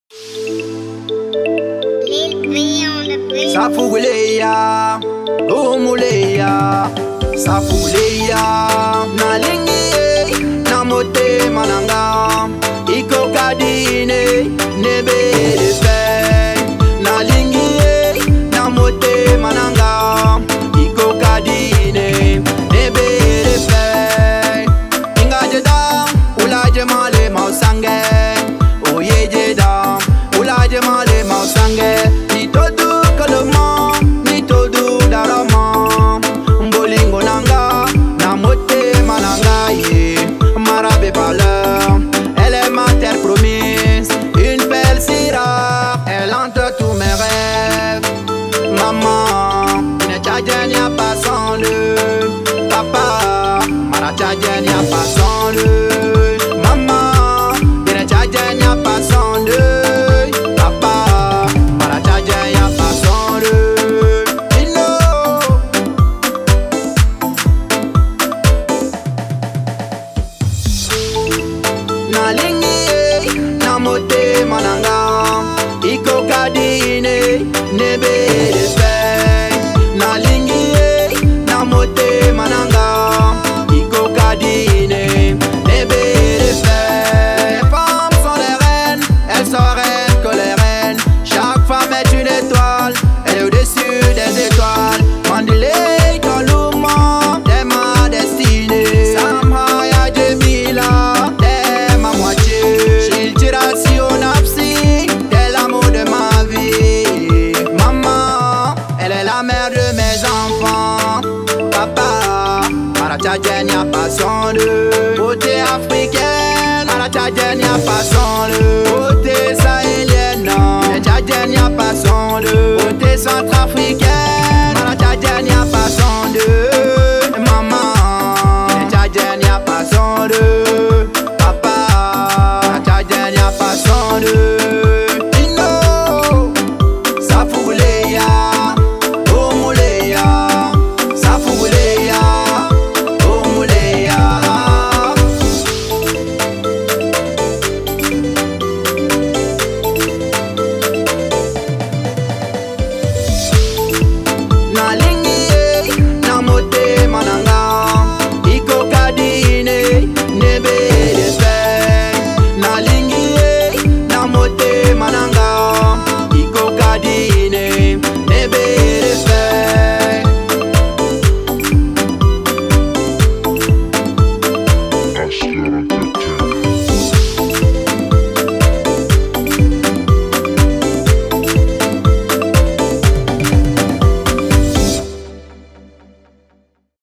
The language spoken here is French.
Safuguleya, umuleya, safuguleya, nalingi, namote mananga, iko kadine, nebe de fe, nalingi, namote mananga, iko kadine, nebe de fe, inga jeda, ulaje male mausange, oye jeda, ulaje male mausange, ni todo. Ni todo darama Mbolingo nanga Namote mananga Marabe valeur Elle est ma terre promise Une belle syrah Elle entre tous mes rêves Maman Ne tchadjen y'a pas sans le Papa Mara tchadjen y'a pas sans le Maman Ne tchadjen y'a pas sans le Papa Mara tchadjen y'a pas sans nalingi namote mananga iko kadine nebe de fe nalingi namote mananga iko kadine nebe de fe les femmes sont les reines elles sont reines que les reines chaque femme est une étoile elle est au-dessus des étoiles Mandilay Kaluma t'es ma destinée Samha ya Jemila t'es l'amour de ma vie. Maman, elle est la mère de mes enfants. Papa, Mara tchadjen y'a pas son le beauté africaine. Mara tchadjen y'a pas son le beauté sahélienne. Tchadjen y'a pas son le beauté centrafricaine. Mara tchadjen y'a pas son le maman. Tchadjen y'a pas son le papa. Tchadjen y'a pas son le